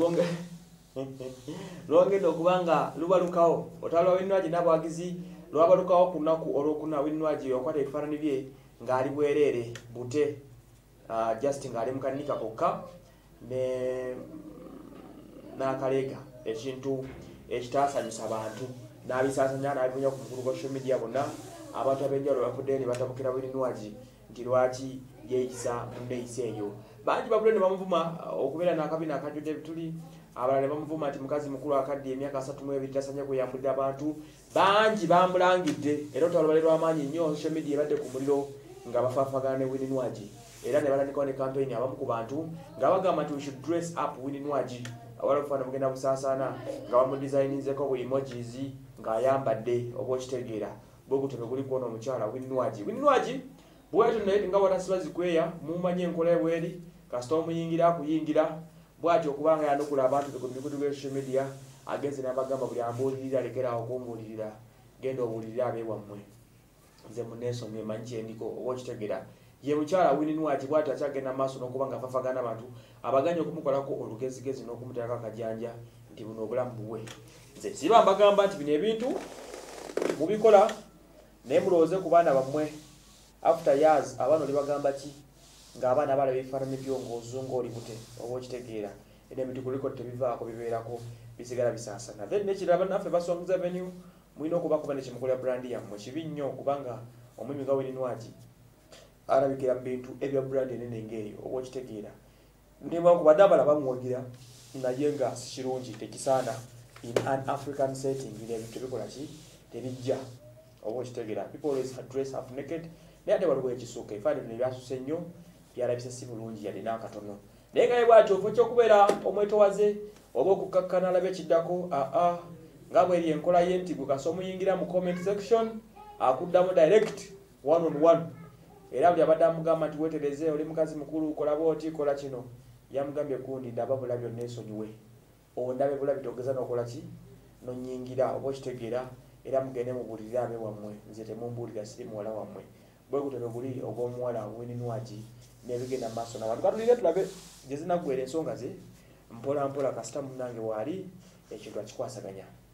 lwongedde okubanga lubalukawo otwalwa Winwagi n'abwagizi lwabalukawo ku lunaku olwokuna Winwagi okwata ebifaananyi bye ng'ali bwereere bute just ng'ali mu kanika kokka n'akaleega ekintu ekitaasanyusa abantu n'abisaasanya n'abibunya ku mukulu gwa social media bonna abantu ab'enjawulo bafudde ne batabukira Winwagi nti lwaki yeeyisa munneeyisa eyo bangi babudde ne bamuvuma okubeera n'akabina akajjudde ebituli abalala ne bamuvuma nti mukazi mukulu akadde emyaka 32 tasanye kuyambudde abantu bangi bamulangidde era olutalo lw'amaanyi nnyo social media ebadde ku muliro nga bafaafagana ne Winwagi era ne batandikawo ne campaign abamu ku bantu nga bagamba nti we should dress up Winwagi awala obufaananyi bugenda busaasaana nga bamudesigninzeko bu emojis ng'ayambadde oba okitegeera bwe gutebe guli kuona omukyala Winwagi bwatyo naye nga watasiba zikweya mumanye enkola ebweri kasita omuyingira akuyingira bwatyo okubanga yanukula abantu ku mikutu gwa social media agenze n'abagamba buli ambuulirira lekeraawo okumbuulirira genda obuulirira abeewammwe nze muneesomye manyi kyendiko oba okitegeera ye mukyala Winwagi bwatyo akyagenda maaso n'okuba nga afafagana abantu abaganya okumukolako olugezigezi n'okumuteerako akajanja nti buno obulamu buwe nze siba mbagamba nti bino ebintu mubikola naye mulowooze ku baana bammwe after years abaana oli bagamba ki ng'abaana abalaba ebifaananyi byo ng'ozunga oli bute oba okitegeera era ebintu kuliko tebivaako bibeerako bisigala bisaasana then nekirala bannaffe ba Songs Avenue mulina okubakuba nekimukolera brandi yammwe kibi nnyo kubanga omwimi nga Winwagi alabikira mu bintu ebya brand enene ng'eyo oba okitegeera newankubadde abala bamuwagira naye nga si kirungi tekisaana in an African setting ebintu tebikola ki tebijja oba okitegeera people always dress up naked naye ate waliwo ekisuuka ebifaananyi bino ebyasuse nnyo byalabise si bulungi yalina akatono naye nga ye bwatyo ofo ekyokubeera omwetowaze oba okukkakkana alabe ekiddako nga bweri enkola ye nti gwe kasa omuyingira mu comment section akuddamu direct one on one era buli abadde amugamba nti weetereze oli mukazi mukulu kola bwoti kola kino yamugambye kundi ndaba bulabi onna ensonyiwe ondabe bulabi togeza n'okola ki nonyingira oba okitegeera era mugende mubuulirire abeewammwe nze temumbuulira siri muwala wammwe bwe gutebe guli ogw'omuwala Winwagi n'ebigenda mu maaso n'abantu katulire tulabe gye zinaggwera ensonga ze mpola mpola kasita munnange waali ekintu akikwasaganya